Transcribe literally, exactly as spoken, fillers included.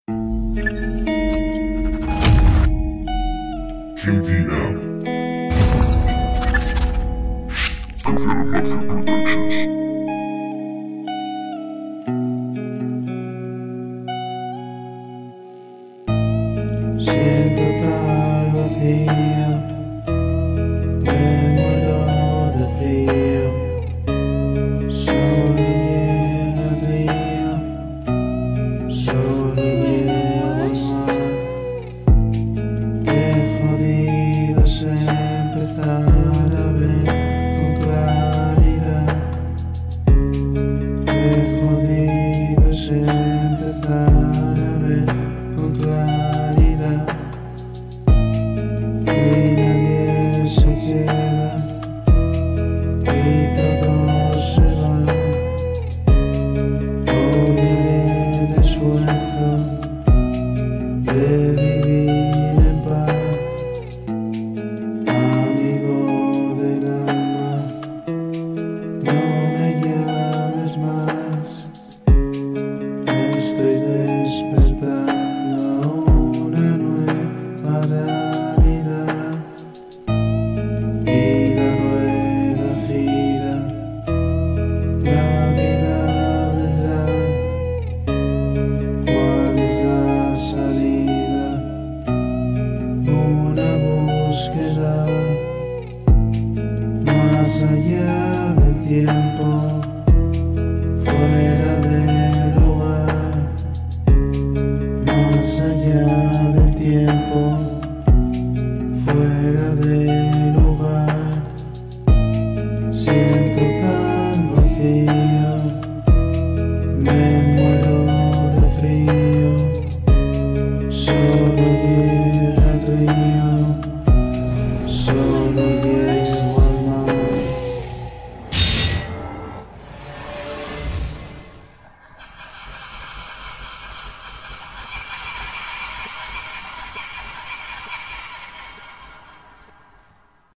J D M Casero Mafia Productions. Siento tal vacío, me muero de frío, solo llega el río, solo llega el mar. Qué jodido es empezar a ver con claridad. Qué jodido es empezar a ver con claridad. Y nadie se queda y todos se van. Hoy haré el esfuerzo de vivir en paz, amigo del alma, no me llames más. Estoy despertando a una nueva realidad y la rueda gira, la vida vendrá. ¿Cuál es la salida? Una búsqueda más allá del tiempo, fuera del lugar, más allá